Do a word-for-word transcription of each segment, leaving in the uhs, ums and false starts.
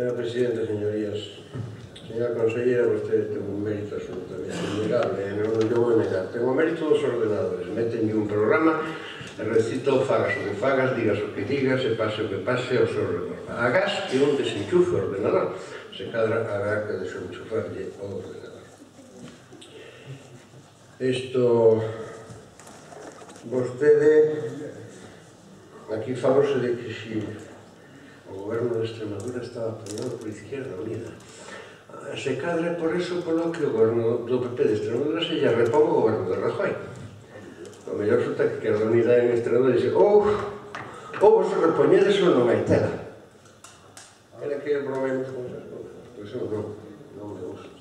Señora Presidenta, señorías, señora Consellera, vostede ten un mérito absolutamente innegable, non o vou negar. Ten o mérito dos ordenadores, metenlle un programa, recito, fagas o que fagas, digas o que digas, e pase o que pase ao seu redor. Agás que un desenchufe o ordenador, se cadra habrá que desenchufarlle o ordenador. Isto, vostede, aquí falose de que si o goberno de Extremadura estaba apoiado por Izquierda Unida. Se cadra por eso polo que o goberno do P P de Extremadura se lle repón o goberno de Rajoy. O mellor resulta que Izquierda Unida en Extremadura dice ou ou vos repoñedes ou non hai tela. Era que bromemos con esas cousas. Pois eu non, non me gusta.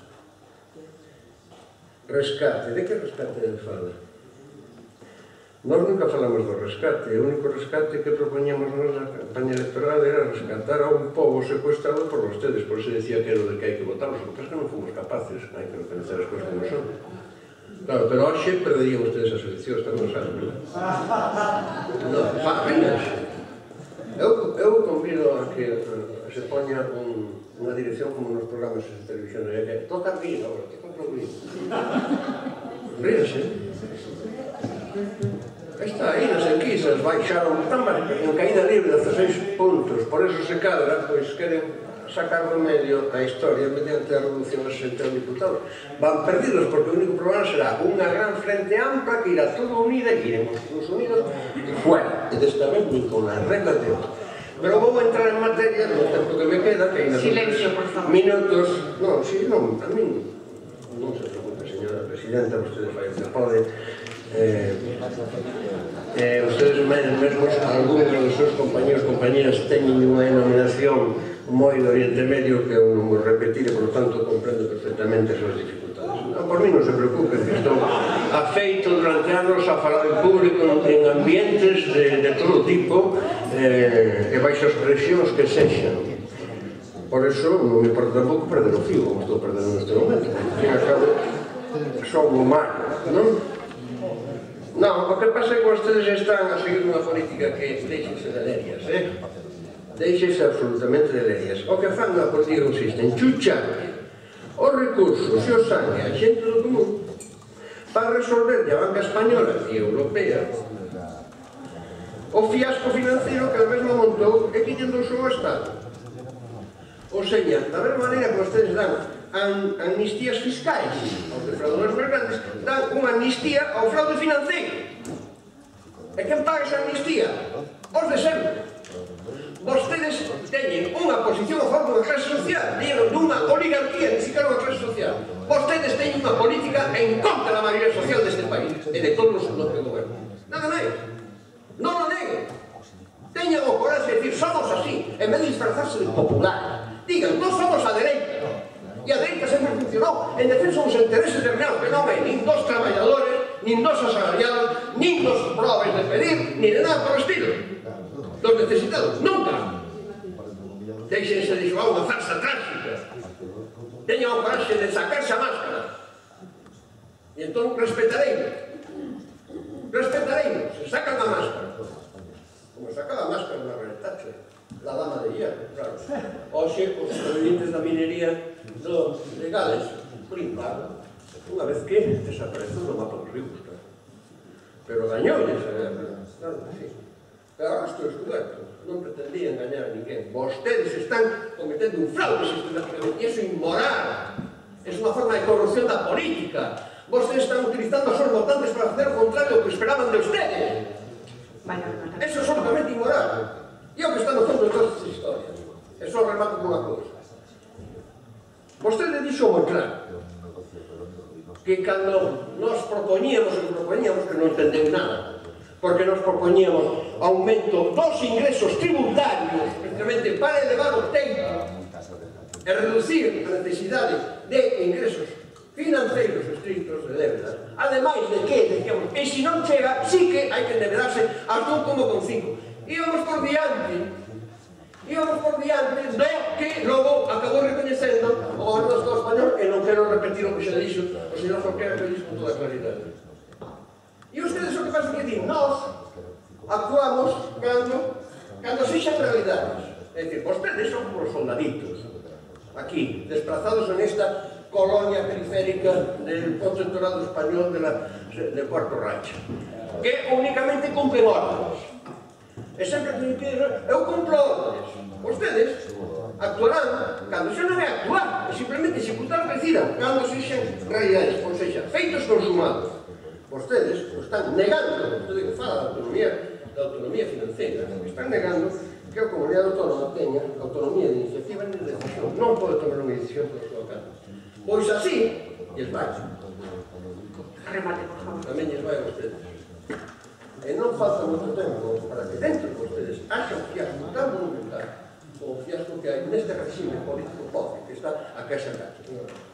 Rescate. De que rescate de fala? Nós nunca falamos do rescate. O único rescate que propoñamos na campaña electoral era rescatar a un pobo secuestrado por vostedes. Por eso decía que era o de que hai que votarlos. O que pasa que non fomos capaces. Hai que reconocer as cousas como son. Claro, pero hoxe perderían vostedes as eleccións. Están no saben, non? Non, apenas. Eu, eu convido a que se poña un, unha dirección como nos programas de televisión. Que toca a mí, agora, toca a mí. Ríase. Está aí nas enquisas, baixaron en caída libre dezaseis puntos, por eso se cadra, pois queren sacar do medio a historia mediante a reducción a sesenta diputados. Van perdidos porque o único problema será unha gran frente ampla que irá toda unida e iremos todos unidos e fuera. E desta vez ni con las reglas de hoy. Pero vou entrar en materia no tempo que me queda, que ainda silencio, por favor. Minutos. Non, si, non, a min non se preocupe, señora Presidenta, vostede fai o que pode. Eh, eh, ustedes mesmos, algúns dos seus compañeros e compañeras teñen unha denominación moi do Oriente Medio que eu non vou repetir e, por lo tanto, comprendo perfectamente as súas dificultades. Non, por mí non se preocupen, que estou afeito durante anos a falar en público en ambientes de, de todo tipo eh, e baixas presións que sexan. Por eso non me importa tampouco perder o fío, como estou perdendo neste momento. Ao fin e ao cabo, son humano, non? Non, o que pasa é que vostedes están a seguir unha política que deixense de lerias, eh? Deixense absolutamente de lerias. O que fan na política consiste en chuchar os recursos e o sangue a xente do común para resolver a banca española e europea o fiasco financiero que a mesma montou e que lle endosou o Estado. Ou seja, da mesma maneira que vostedes dan amnistías fiscais aos defraudadores máis grandes, dan unha amnistía ao fraude financeiro. E quen paga esa amnistía? Os de sempre. Vostedes teñen unha posición a favor dunha clase social, vieron dunha oligarquía, ni siquiera unha clase social. Vostedes teñen unha política en contra da maioría social deste país e de todos os que gobernan. Non o nego. Non o nego. Teñen o coraxe de dicir, somos así, en vez de disfrazarse de popular. Digan, non somos a dereita. E a dereita sempre funcionou en defensa dos intereses de real, que non é nin dos traballadores, nin dos asalariados, nin dos probes de pedir, nin de nada por estilo. Dos necesitados, nunca. Deixense de xogar unha farsa trágica. Teñan o coraxe de sacarse a máscara. E entón respetareino. Respetareino. Se sacan a máscara. Como sacaba a máscara na realidade. La dama de hierro, claro. Oxe, os provenientes da minería dos legales brindaron unha vez que desapareceu do mapa dos ricos, claro. Pero gañoulles a guerra, claro que sí. Pero agora estou descoberto, non pretendían gañar a ninguén. Vostedes están cometendo un fraude sistemáticamente, e iso é inmoral. É unha forma de corrupción da política. Vostedes están utilizando a seus votantes para facer o contrario do que esperaban de ustedes. Eso é absolutamente inmoral. E o que está no fondo de todas estas historias. E só remato con unha cousa. Vostede dixo moi claro que cando nos propoñíamos o que propoñíamos que non entendeu nada, porque nos propoñíamos aumento dos ingresos tributarios precisamente para elevar o tempo e reducir a necesidade de ingresos financeiros estrictos de débeda. Ademais de que, decíamos, e se non chega, sí que hai que endebedarse ás dous coma cinco. Íbamos por diante, íbamos por diante do que logo acabou recoñecendo o goberno do Estado español, e non quero repetir o que xa dixo o señor Jorquera, que dixo con toda claridade. E ustedes o que pasa que din, nós actuamos cando, cando sexan realidades. É dicir, vostedes son como os soldaditos, aquí, desplazados en esta colonia periférica del protectorado español de, la, de Cuarto Racha, que únicamente cumplen órdenes. E sempre que me piden, eu cumplo órdenes. Vostedes actuarán cando xa non é actuar, é simplemente executar o que decidan, cando sexan realidades, ou seja, feitos consumados. Vostedes o están negando, vostede que fala da autonomía, da autonomía financiera, están negando que a comunidade autónoma teña autonomía de iniciativa e de decisión. Non pode tomar unha decisión por súa cara. Pois así, lles vai. Remate, por favor. Tamén lles vai a vostedes. E non falta moito tempo para que dentro de vostedes haxa un fiasco tan monumental o fiasco que hai neste regime político pobre que está a Caixa Cacho.